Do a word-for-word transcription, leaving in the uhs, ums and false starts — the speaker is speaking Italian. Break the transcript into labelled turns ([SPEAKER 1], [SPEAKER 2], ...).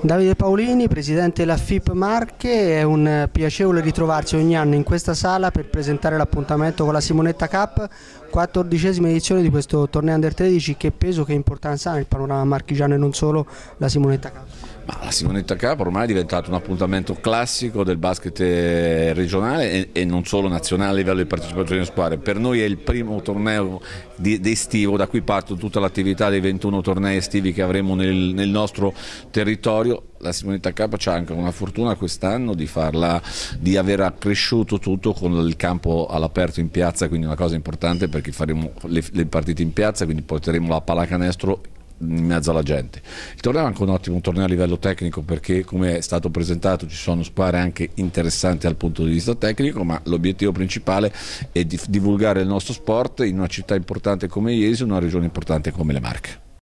[SPEAKER 1] Davide Paolini, presidente della F I P Marche, è un piacevole ritrovarsi ogni anno in questa sala per presentare l'appuntamento con la Simonetta Cup, quattordicesima edizione di questo torneo Under tredici. Che peso, che importanza ha nel panorama marchigiano e non solo la Simonetta Cup?
[SPEAKER 2] Ma la Simonetta Cup ormai è diventato un appuntamento classico del basket regionale e, e non solo nazionale a livello di partecipazione in squadre. Per noi è il primo torneo di, di estivo, da cui parte tutta l'attività dei ventuno tornei estivi che avremo nel, nel nostro territorio. La Simonetta Cup c'ha anche una fortuna quest'anno di farla, di aver accresciuto tutto con il campo all'aperto in piazza, quindi una cosa importante perché faremo le, le partite in piazza, quindi porteremo la pallacanestro in mezzo alla gente. Il torneo è anche un ottimo torneo a livello tecnico perché, come è stato presentato, ci sono squadre anche interessanti dal punto di vista tecnico, ma l'obiettivo principale è di divulgare il nostro sport in una città importante come Iesi, una regione importante come le Marche.